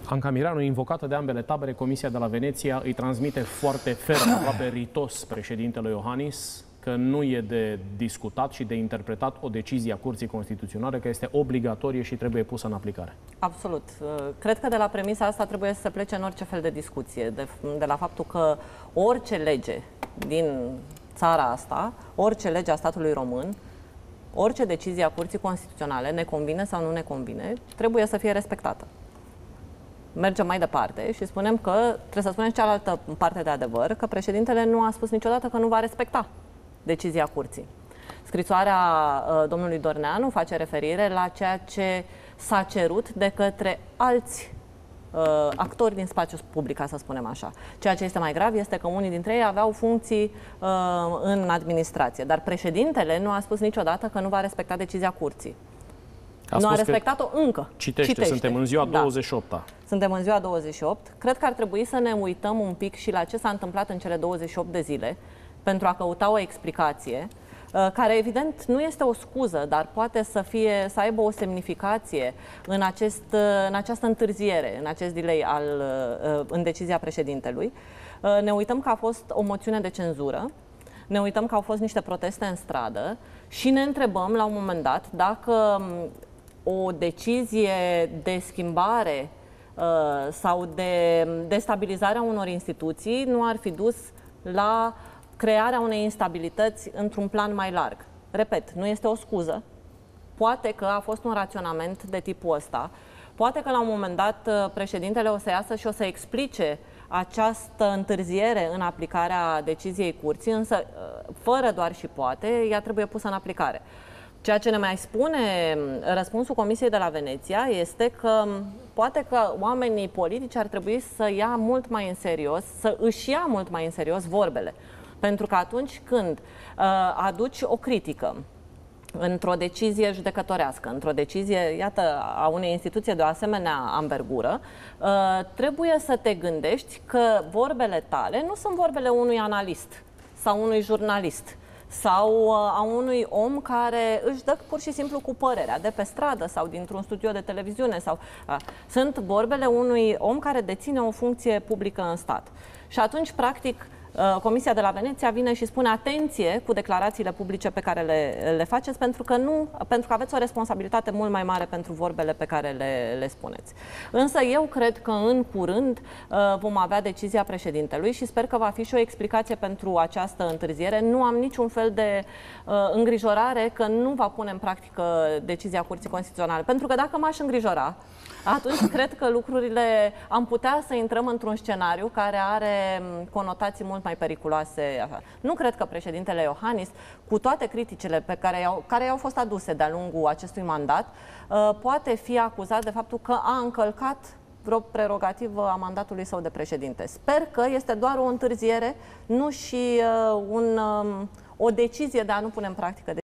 Anca Mireanu, invocată de ambele tabere, Comisia de la Veneția îi transmite foarte ferm, aproape ritos, președintele Iohannis că nu e de discutat și de interpretat o decizie a Curții Constituționale, că este obligatorie și trebuie pusă în aplicare. Absolut. Cred că de la premisa asta trebuie să se plece în orice fel de discuție, de la faptul că orice lege din țara asta, orice lege a statului român, orice decizie a Curții Constituționale, ne convine sau nu ne convine, trebuie să fie respectată. Mergem mai departe și spunem că, trebuie să spunem și cealaltă parte de adevăr, că președintele nu a spus niciodată că nu va respecta decizia Curții. Scrisoarea domnului Dorneanu face referire la ceea ce s-a cerut de către alți actori din spațiul public, ca să spunem așa. Ceea ce este mai grav este că unii dintre ei aveau funcții în administrație, dar președintele nu a spus niciodată că nu va respecta decizia Curții. Nu a respectat-o încă. Citește, suntem în ziua 28-a. Suntem în ziua 28. Cred că ar trebui să ne uităm un pic și la ce s-a întâmplat în cele 28 de zile, pentru a căuta o explicație, care evident nu este o scuză, dar poate să aibă o semnificație în această întârziere, în acest delay în decizia președintelui. Ne uităm că a fost o moțiune de cenzură, ne uităm că au fost niște proteste în stradă și ne întrebăm la un moment dat dacă o decizie de schimbare sau de destabilizarea unor instituții nu ar fi dus la crearea unei instabilități într-un plan mai larg. Repet, nu este o scuză. Poate că a fost un raționament de tipul ăsta. Poate că la un moment dat președintele o să iasă și o să explice această întârziere în aplicarea deciziei Curții, însă fără doar și poate, ea trebuie pusă în aplicare. Ceea ce ne mai spune răspunsul Comisiei de la Veneția este că poate că oamenii politici ar trebui să ia mult mai în serios, să își ia mult mai în serios vorbele. Pentru că atunci când aduci o critică într-o decizie judecătorească, într-o decizie, iată, a unei instituții de o asemenea anvergură, trebuie să te gândești că vorbele tale nu sunt vorbele unui analist sau unui jurnalist sau a unui om care își dă pur și simplu cu părerea de pe stradă sau dintr-un studio de televiziune. Sunt vorbele unui om care deține o funcție publică în stat. Și atunci, practic, Comisia de la Veneția vine și spune atenție cu declarațiile publice pe care le faceți, pentru că aveți o responsabilitate mult mai mare pentru vorbele pe care le spuneți. Însă eu cred că în curând vom avea decizia președintelui și sper că va fi și o explicație pentru această întârziere. Nu am niciun fel de îngrijorare că nu va pune în practică decizia Curții Constituționale. Pentru că dacă m-aș îngrijora, atunci cred că am putea să intrăm într-un scenariu care are conotații mult mai periculoase. Nu cred că președintele Iohannis, cu toate criticile care i-au fost aduse de-a lungul acestui mandat, poate fi acuzat de faptul că a încălcat vreo prerogativă a mandatului său de președinte. Sper că este doar o întârziere, nu și o decizie de a nu pune în practică